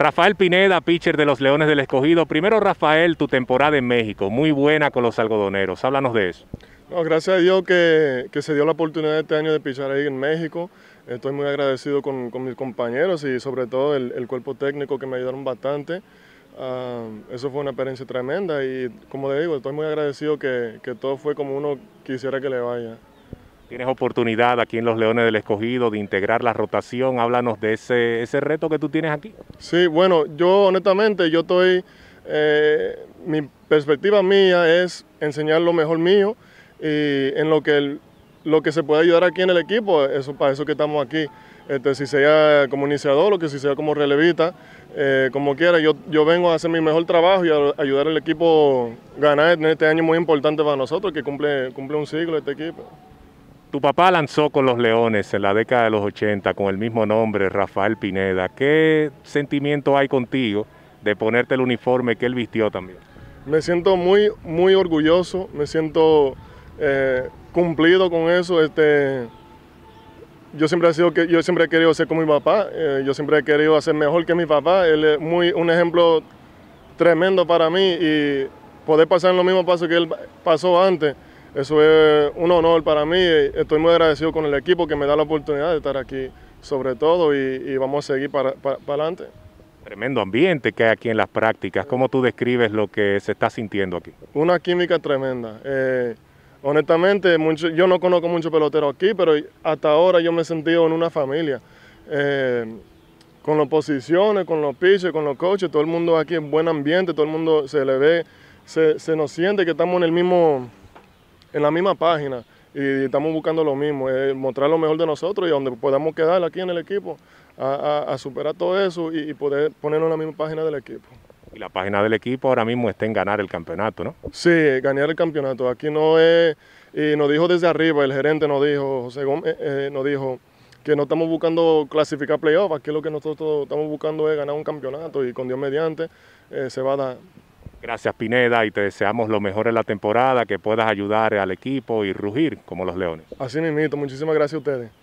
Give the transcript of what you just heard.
Rafael Pineda, pitcher de los Leones del Escogido. Primero, Rafael, tu temporada en México, muy buena con los algodoneros. Háblanos de eso. No, gracias a Dios que se dio la oportunidad este año de pichar ahí en México. Estoy muy agradecido con mis compañeros y sobre todo el cuerpo técnico que me ayudaron bastante. Eso fue una experiencia tremenda y como le digo, estoy muy agradecido que todo fue como uno quisiera que le vaya. Tienes oportunidad aquí en los Leones del Escogido de integrar la rotación. Háblanos de ese reto que tú tienes aquí. Sí, bueno, yo honestamente, mi perspectiva mía es enseñar lo mejor mío y en lo que se puede ayudar aquí en el equipo, para eso que estamos aquí. Si sea como iniciador o que si sea como relevista, como quiera, yo vengo a hacer mi mejor trabajo y a ayudar al equipo a ganar en este año muy importante para nosotros, que cumple un siglo este equipo. Tu papá lanzó con los Leones en la década de los 80 con el mismo nombre, Rafael Pineda. ¿Qué sentimiento hay contigo de ponerte el uniforme que él vistió también? Me siento muy, muy orgulloso, me siento cumplido con eso. Yo siempre he querido ser como mi papá, yo siempre he querido hacer mejor que mi papá. Él es un ejemplo tremendo para mí y poder pasar en los mismos pasos que él pasó antes, eso es un honor para mí. Estoy muy agradecido con el equipo que me da la oportunidad de estar aquí, sobre todo, y vamos a seguir para adelante. Tremendo ambiente que hay aquí en las prácticas. ¿Cómo tú describes lo que se está sintiendo aquí? Una química tremenda. Honestamente, yo no conozco muchos peloteros aquí, pero hasta ahora yo me he sentido en una familia. Con las posiciones, con los pitchers, con los coaches, todo el mundo aquí en buen ambiente, todo el mundo se le ve, se nos siente que estamos en la misma página y estamos buscando lo mismo, mostrar lo mejor de nosotros y donde podamos quedar aquí en el equipo, a superar todo eso y poder ponernos en la misma página del equipo. Y la página del equipo ahora mismo está en ganar el campeonato, ¿no? Sí, ganar el campeonato. Aquí no es, y nos dijo desde arriba, el gerente nos dijo, José Gómez, nos dijo que no estamos buscando clasificar playoff, aquí lo que nosotros estamos buscando es ganar un campeonato y con Dios mediante se va a dar. Gracias, Pineda, y te deseamos lo mejor en la temporada, que puedas ayudar al equipo y rugir como los Leones. Así mismo, muchísimas gracias a ustedes.